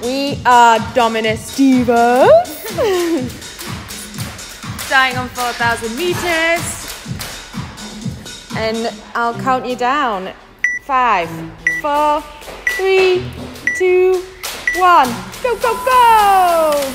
We are Dominus Divas. Starting on 4,000 meters. And I'll count you down. 5, 4, 3, 2, 1. Go, go, go!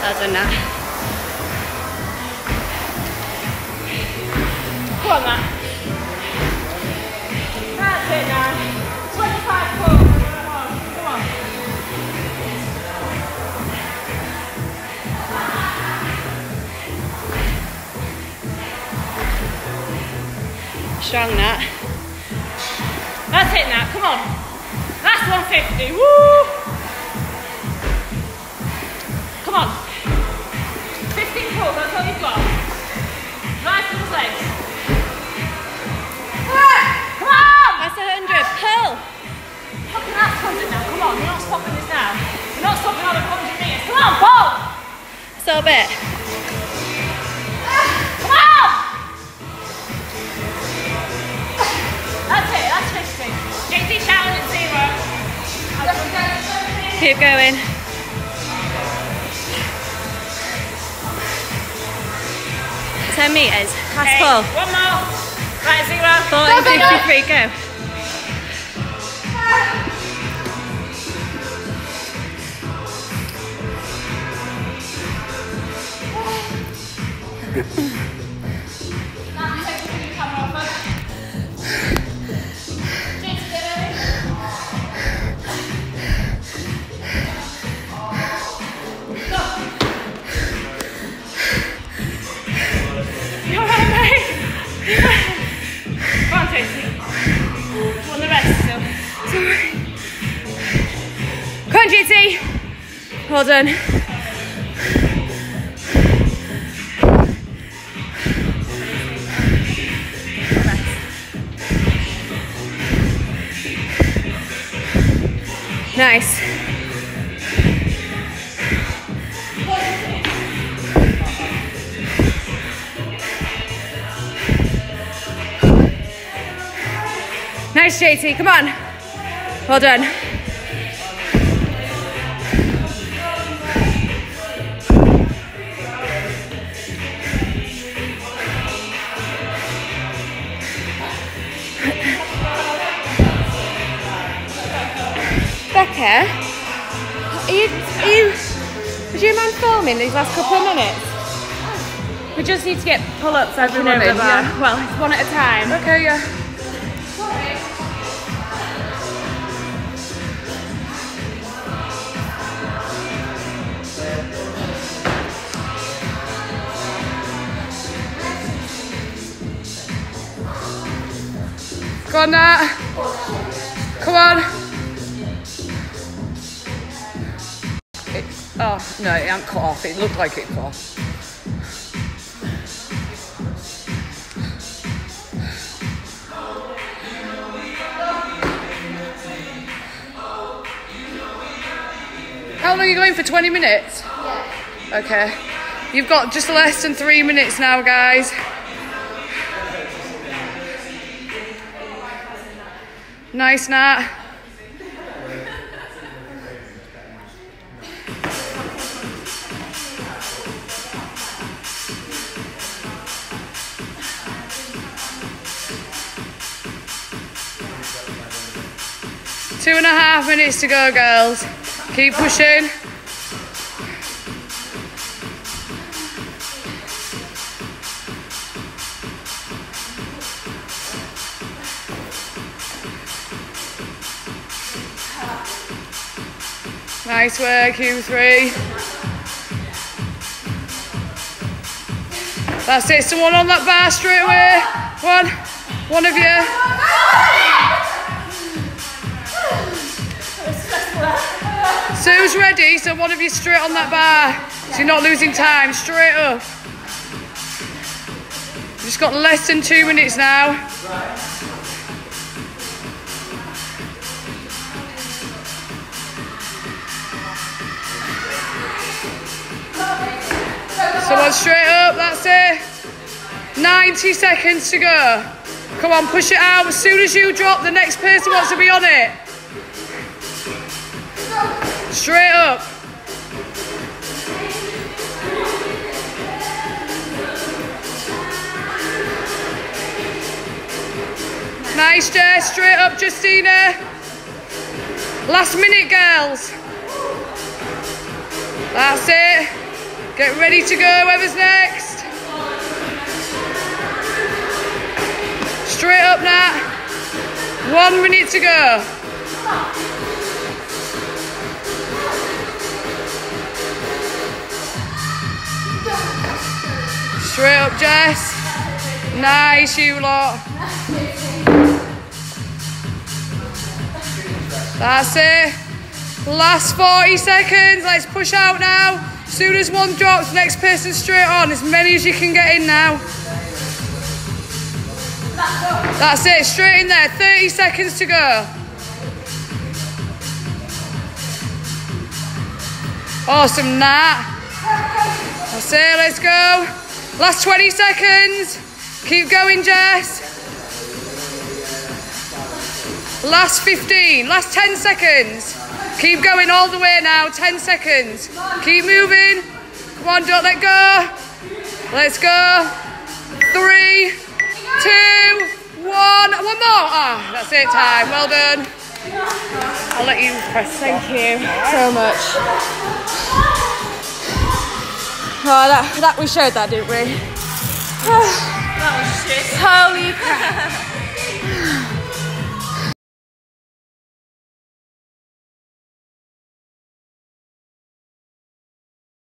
Well done, Nat. Come on, Matt. That's it now. 25 pulls. Come on. Strong, Nat. That's it now. Come on. That's 150. Woo! Come on. 15 pulls. That's all you've got. Nice to those legs. Come on! That's 100. Pull. Fucking that's 100 now. Come on. You're not stopping this now. You're not stopping on 100 meters. Come on, pull! So a bit. Come on! That's it. That's 50. JT shouting at 0. Keep going. $10 meters. Last pull. One more. Right, 0. 14.53. Go. Come on, GT. Well done. Nice. Nice, JT. Come on. Well done. Becca, would you mind filming these last couple of minutes? We just need to get pull-ups over the bar. Yeah. Well, it's one at a time. Okay, yeah. Go on, Nat. Come on. Oh, no, it ain't cut off. It looked like it cut off. How long are you going for? 20 minutes? Yeah. Okay. You've got just less than 3 minutes now, guys. Nice, Nat. Two and a half minutes to go, girls. Keep pushing. Nice work, you three. That's it, someone on that bar straight away. One of you. Sue's ready, so one of you straight on that bar. So you're not losing time, straight up. You've just got less than 2 minutes now. Someone straight up, that's it. 90 seconds to go. Come on, push it out. As soon as you drop, the next person wants to be on it. Straight up. Nice, Jess. Straight up, Justina. Last minute, girls. That's it. Get ready to go, whoever's next. Straight up, Nat. 1 minute to go. Straight up, Jess. Nice, you lot. That's it. Last 40 seconds. Let's push out now. As soon as one drops, next person straight on. As many as you can get in now. That's it. Straight in there. 30 seconds to go. Awesome, Nat. That's it. Let's go. Last 20 seconds. Keep going, Jess. Last 15. Last 10 seconds. Keep going all the way now. 10 seconds. Keep moving. Come on, don't let go. Let's go. 3, 2, 1. One more. Ah, that's it. Time. Well done. I'll let you press. Thank you so much. Oh, that we showed that, didn't we? That was shit. Holy crap.